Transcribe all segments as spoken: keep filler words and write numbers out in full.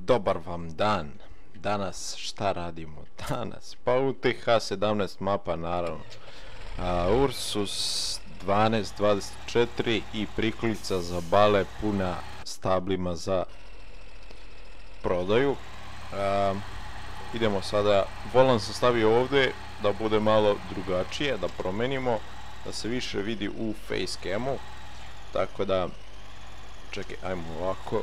Dobar vam dan. Danas šta radimo? Danas pa U T H sedamnaest mapa naravno. A, Ursus dvanaest dvadeset četiri i prikolica za bale puna stablima za prodaju. A, idemo sada, volan sam stavio ovdje da bude malo drugačije, da promenimo, da se više vidi u facecamu. Tako da, čekaj, ajmo ovako.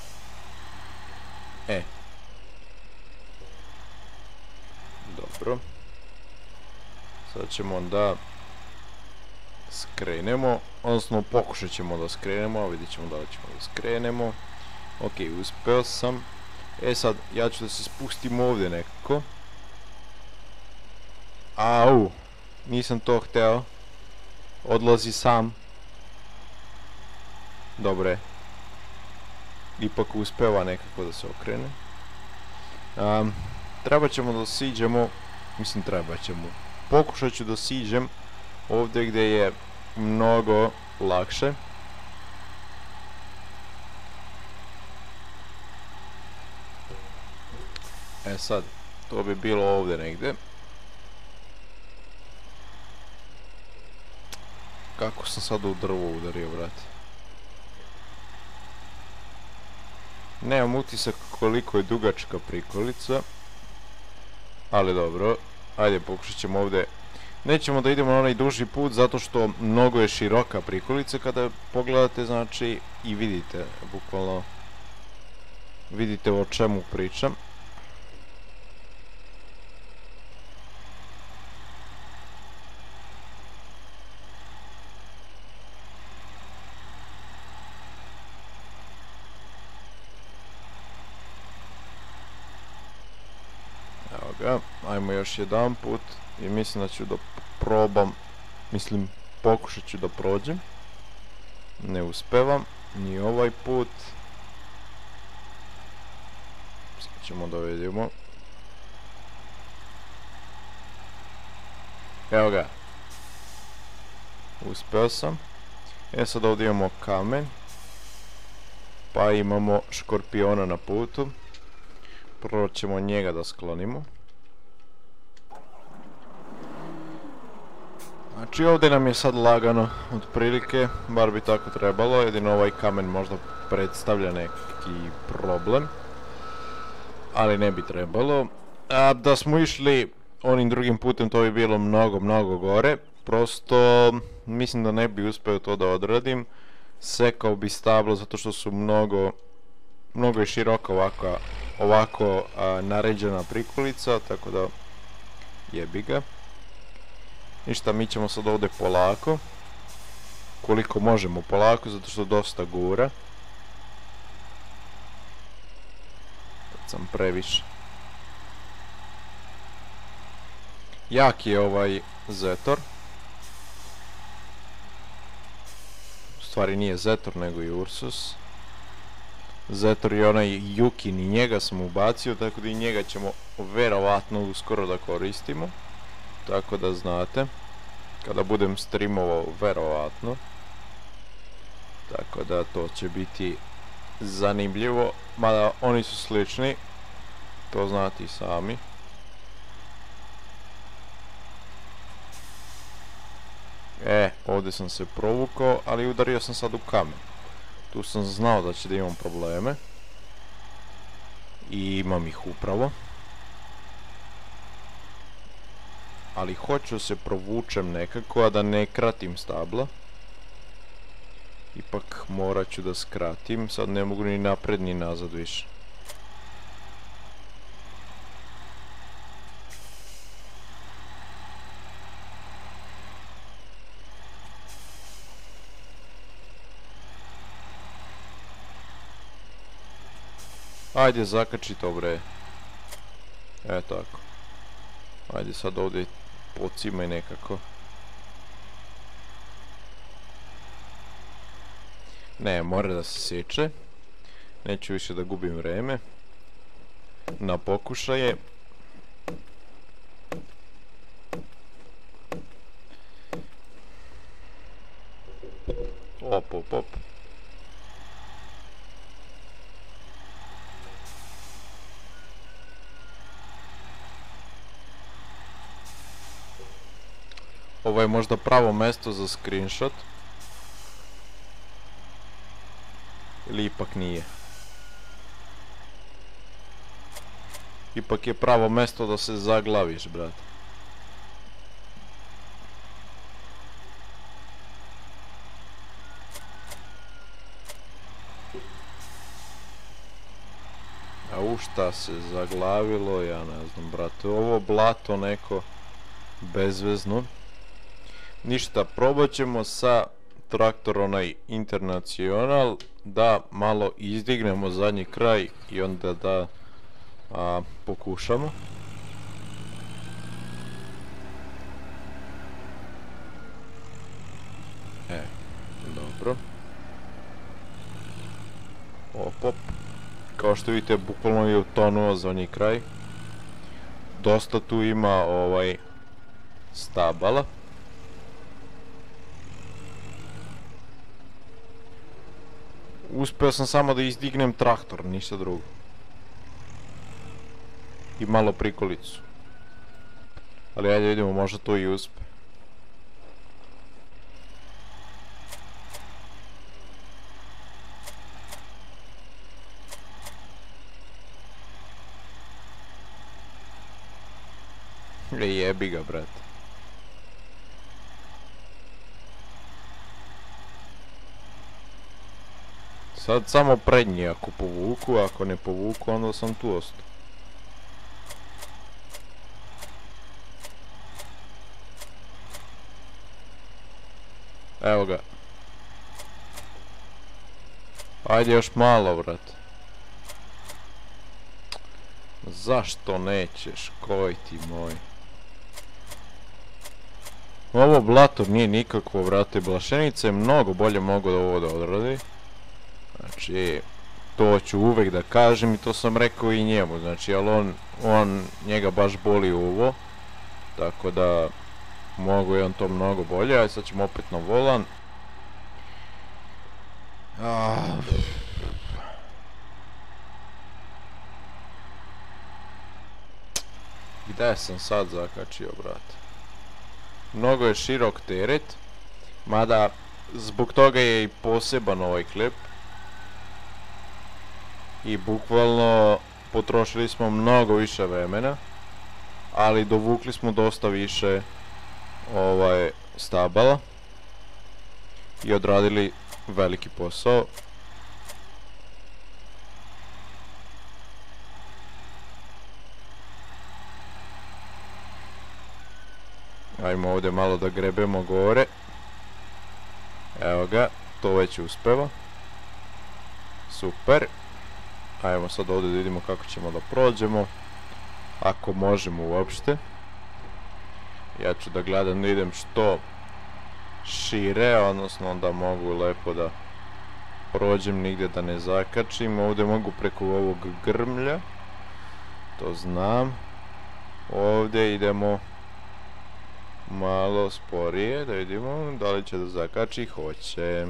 E. Dobro. Sad ćemo da skrenemo, odnosno pokušat ćemo da skrenemo, a vidjet ćemo da li ćemo da skrenemo. Ok, uspeo sam. E sad, ja ću da se spustim ovdje nekako. Au, nisam to hteo. Odlazi sam. Dobre. Ipak uspeva nekako da se okrene. Um, treba ćemo da siđemo, mislim treba ćemo, pokušat ću da siđem ovdje gdje je mnogo lakše. E sad, to bi bilo ovdje negdje. Kako sam sad u drvo udario, brate? Nemam utisak koliko je dugačka prikolica. Ali dobro, ajde pokušat ćemo ovdje. Nećemo da idemo na onaj duži put zato što mnogo je široka prikolica kada pogledate, znači, i vidite, bukvalno vidite o čemu pričam. Ajmo još jedan put i mislim da ću da probam, mislim pokušat ću da prođem. Ne uspevam, ni ovaj put. Sad ćemo da vidimo. Evo ga. Uspeo sam. E sad ovdje imamo kamen. Pa imamo škorpiona na putu. Prvo ćemo njega da sklonimo. Znači ovdje nam je sad lagano, otprilike, bar bi tako trebalo, jedino ovaj kamen možda predstavlja neki problem. Ali ne bi trebalo. A da smo išli onim drugim putem to bi bilo mnogo, mnogo gore. Prosto mislim da ne bi uspio to da odradim. Sekao bi stablo zato što su mnogo, mnogo je široka ovako, ovako a, naređena prikolica, tako da jebi ga. Ništa, mi ćemo sad ovdje polako. Koliko možemo polako, zato što dosta gura. Sad sam previše. Jak je ovaj Zetor. U stvari nije Zetor, nego i Ursus. Zetor je onaj Yukin i njega sam ubacio, tako da i njega ćemo verovatno uskoro da koristimo. Tako da znate, kada budem streamovao, verovatno. Tako da to će biti zanimljivo, mada oni su slični, to znate i sami. E, ovdje sam se provukao, ali udario sam sad u kamen. Tu sam znao da će da imam probleme. I imam ih upravo. Ali hoću se provučem nekako, a da ne kratim stabla. Ipak morat ću da skratim, sad ne mogu ni napred ni nazad više. Ajde zakači to bre. E tako. Ajde sad ovdje pocimaj nekako. Ne, mora da se seče. Neću više da gubim vreme na pokušaje. Op, op, op. ovo je možda pravo mesto za screenshot. Ili ipak nije. Ipak je pravo mesto da se zaglaviš, brate. A u šta se zaglavilo, ja ne znam, brate. Ovo blato neko bezvezno. Ništa, probat ćemo sa traktor onaj Internacional da malo izdignemo zadnji kraj i onda da a, pokušamo. E, dobro. Op, op. Kao što vidite, bukvalno je utonuo zadnji kraj. Dosta tu ima ovaj stabala. Uspeo sam samo da izdignem traktor, ništa drugo. I malo prikolicu. Ali ajde vidimo, možda to i uspe. E, jebi ga, brate. Sad samo prednji ako povuku, ako ne povuku onda sam tu ostao. Evo ga. Ajde još malo, brate. Zašto nećeš, koji ti moj? Ovo blato nije nikakvo, brate. Blašenica je mnogo bolje mogu da ovo da odradi. Znači, to ću uvek da kažem i to sam rekao i njemu, znači, ali on, on, njega baš boli uvo, tako da mogu je on to mnogo bolje. Ajde, sad ćemo opet na volan. Gde sam sad zakačio, brate? Mnogo je širok teret, mada zbog toga je i poseban ovaj klip. I bukvalno potrošili smo mnogo više vremena, ali dovukli smo dosta više ovaj stabala i odradili veliki posao. Ajmo ovdje malo da grebemo gore. Evo ga, to već uspeva. Super. Ajmo sad ovdje da vidimo kako ćemo da prođemo. Ako možemo uopšte. Ja ću da gledam da idem što šire, odnosno da mogu lepo da prođem, nigdje da ne zakačim. Ovdje mogu preko ovog grmlja. To znam. Ovdje idemo malo sporije, da vidimo da li će da zakači. Hoće.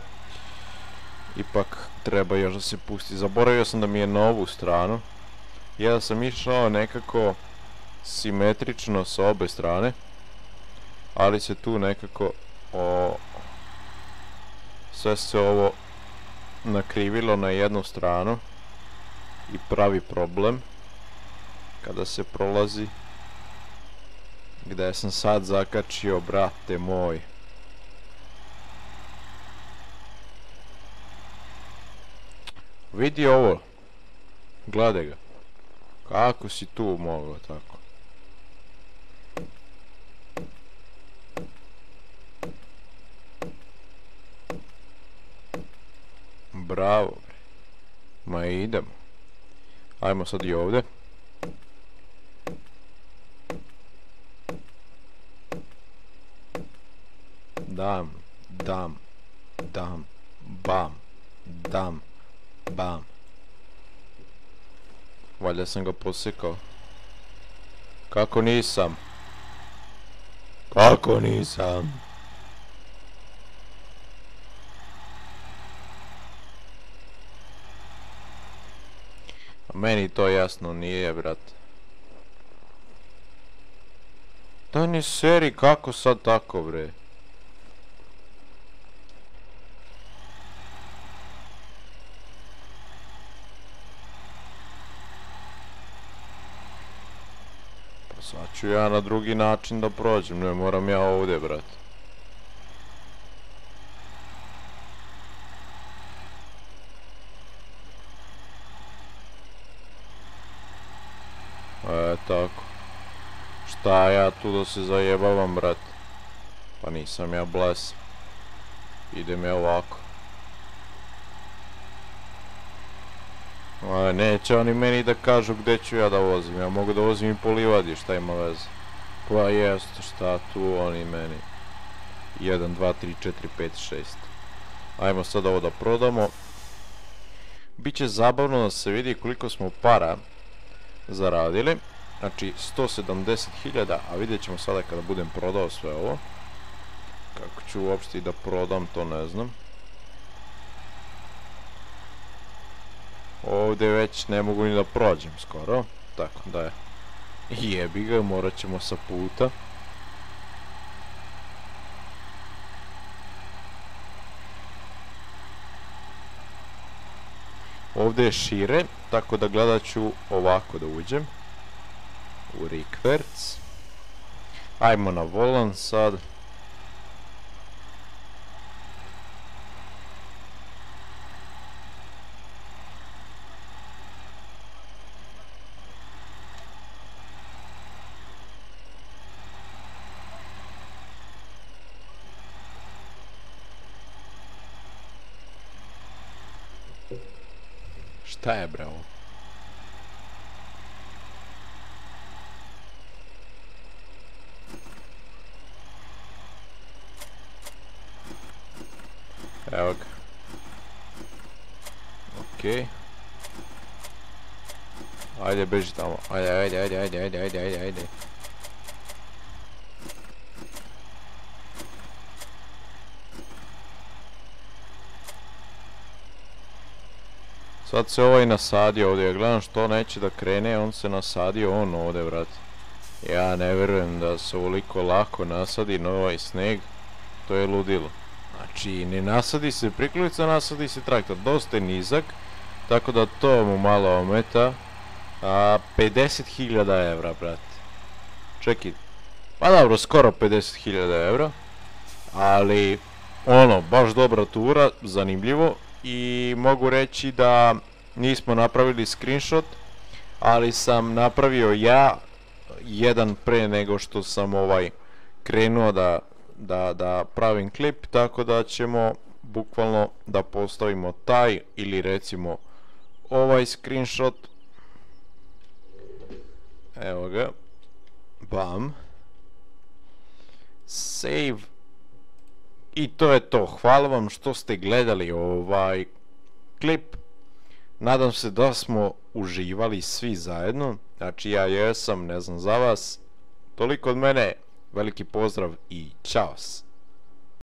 Ipak treba još da se pusti. Zaboravio sam da mi je na ovu stranu. Ja sam išao nekako simetrično sa obe strane, ali se tu nekako o, sve se ovo nakrivilo na jednu stranu i pravi problem kada se prolazi. Gde sam sad zakačio, brate moj? Vidi ovo. Gledaj ga. Kako si tu mogao tako? Bravo, bre. Ma idemo. Ajmo sad i ovdje. Dam, dam, dam, bam, dam, bam. Valjda sam ga posekao. Kako nisam? Kako nisam? A meni to jasno nije, brate. Daj ne seri, kako sad tako bre? Pa sad ću ja na drugi način da prođem, ne moram ja ovdje, brate. E, tako. Šta ja tu da se zajebavam, brate? Pa nisam ja blesav. Idem ja ovako. A, neće oni meni da kažu gdje ću ja da vozim. Ja mogu da vozim i po livadi, šta ima veze? Pa jeste, šta tu oni meni? jedan, dva, tri, četiri, pet, šest. Ajmo sad ovo da prodamo. Biće zabavno da se vidi koliko smo para zaradili. Znači sto sedamdeset hiljada, a vidjet ćemo sada kada budem prodao sve ovo. Kako ću uopšte i da prodam, to ne znam. Ovdje već ne mogu ni da prođem skoro. Tako da je. Jebi ga, morat ćemo sa puta. Ovdje je šire, tako da gledat ću ovako da uđem. U rikverc. Ajmo na volan sad. Šta je bre ovo? Evo ga. Okej. Ajde, beži tamo. Ajde, ajde, ajde, ajde, ajde, ajde, ajde, ajde. Sad se ovaj nasadio ovdje, ja gledam što neće da krene, on se nasadio on ovdje, brate. Ja ne vjerujem da se ovoliko lako nasadi na ovaj sneg, to je ludilo. Znači, ne nasadi se prikolica, nasadi se traktor, dosta je nizak, tako da to mu malo ometa. A, pedeset hiljada evra, brate. Čekaj, pa dobro, skoro pedeset hiljada evra, ali, ono, baš dobra tura, zanimljivo. I mogu reći da nismo napravili screenshot, ali sam napravio ja jedan pre nego što sam ovaj krenuo da, da, da pravim klip, tako da ćemo bukvalno da postavimo taj ili recimo ovaj screenshot. Evo ga. Bam. Save. I to je to, hvala vam što ste gledali ovaj klip. Nadam se da smo uživali svi zajedno. Znači ja jesam, ne znam za vas. Toliko od mene, veliki pozdrav i čao.